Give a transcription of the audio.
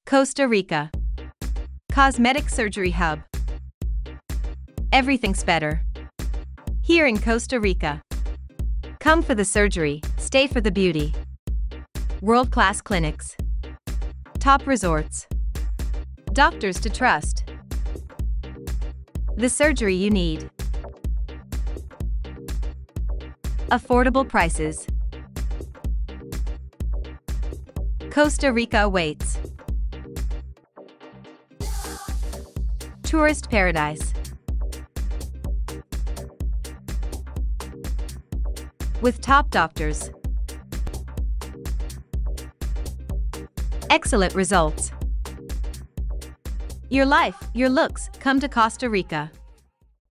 Costa Rica. Cosmetic Surgery Hub. Everything's better here in Costa Rica. Come for the surgery, stay for the beauty. World-class clinics. Top resorts. Doctors to trust. The surgery you need. Affordable prices. Costa Rica awaits. Tourist paradise. With top doctors. Excellent results. Your life, your looks, come to Costa Rica.